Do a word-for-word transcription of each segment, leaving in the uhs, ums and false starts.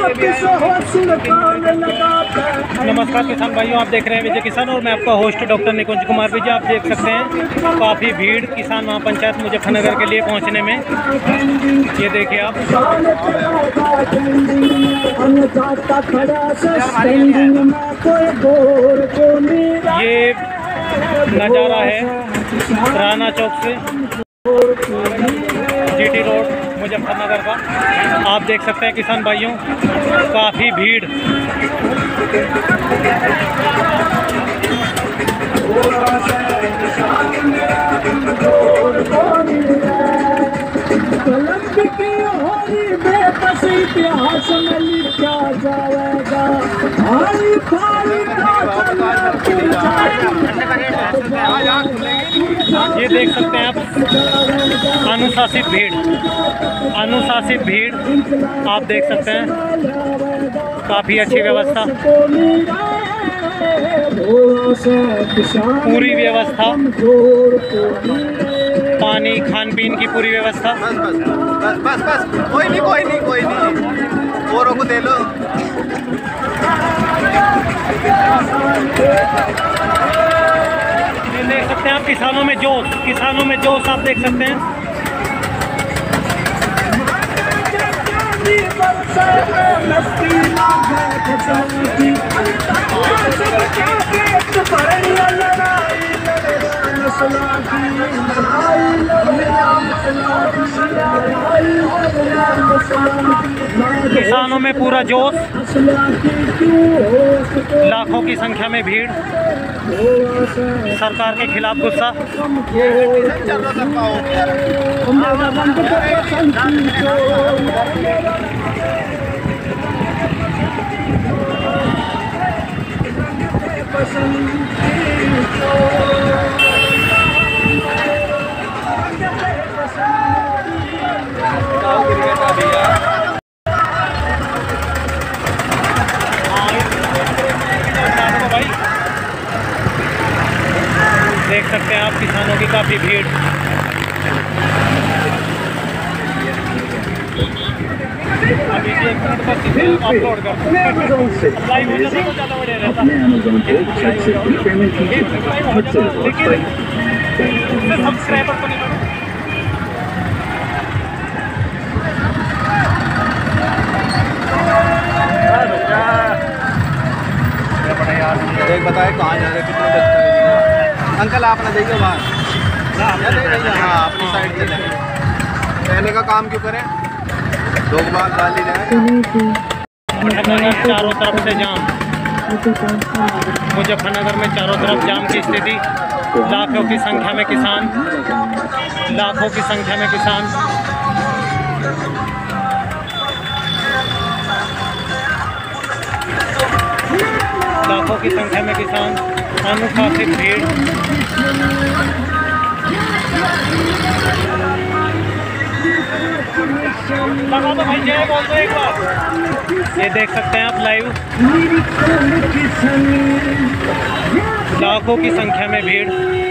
नमस्कार किसान भाइयों, आप देख रहे हैं विजय किसान और मैं आपका होस्ट डॉक्टर निकुंज कुमार विजय। आप देख सकते हैं काफ़ी भीड़ किसान महापंचायत मुजफ्फरनगर के लिए पहुंचने में। ये देखिए आप, ये नज़ारा है राना चौक से जीटी रोड मुजफ्फरनगर का। आप देख सकते हैं किसान भाइयों काफ़ी भीड़। इतिहास में लिखा जाएगा। ये देख सकते हैं आप अनुशासित भीड़, अनुशासित भीड़ आप देख सकते हैं। काफ़ी अच्छी व्यवस्था, पूरी व्यवस्था, पानी खान पीन की पूरी व्यवस्था। बस बस बस बस बस कोई नहीं कोई नहीं कोई नहीं औरों को दे लो। ये देख सकते हैं आप किसानों में जोश, किसानों में जोश आप देख सकते हैं। किसानों में पूरा जोश, लाखों की संख्या में भीड़, सरकार के खिलाफ गुस्सा। देख सकते हैं आप किसानों की काफ़ी भीड़। अभी एक मिनट बस अपलोड कर लाइव हो जाता है, ज़्यादा बढ़िया रहता है। सब्सक्राइबर को नहीं देख बताए कहाँ जा रहे कितने बजते। अंकल आप ना देखिए बाहर, हाँ अपनी साइड से लेंगे। कहने का काम क्यों करें, लोग बात डाल ही जाए। चारों तरफ से जाम, मुजफ्फरनगर में चारों तरफ जाम की स्थिति। लाखों की संख्या में किसान, लाखों की संख्या में किसान। लाखों की संख्या में किसान, अनुशासित भीड़। लगा दो भाई, जय बोल दो एक बार। ये देख सकते हैं आप लाइव, लाखों की संख्या में भीड़।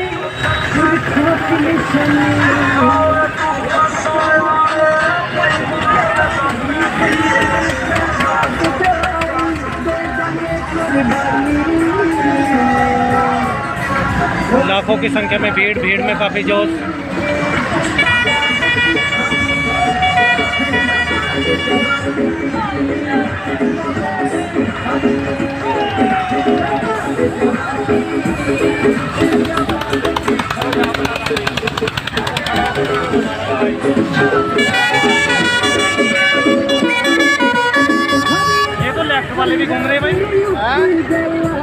लाखों की संख्या में भीड़, भीड़ में काफ़ी जोश। ये तो लेफ्ट वाले भी घूम रहे हैं भाई।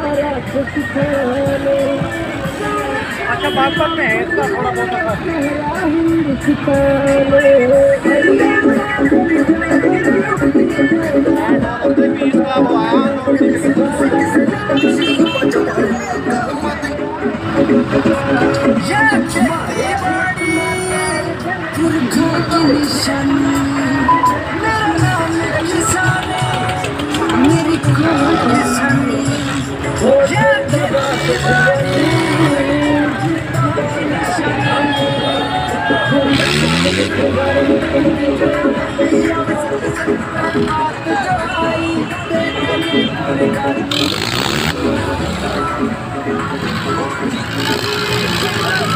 अच्छा बात बात में है इसका थोड़ा बहुत। Thank you. आई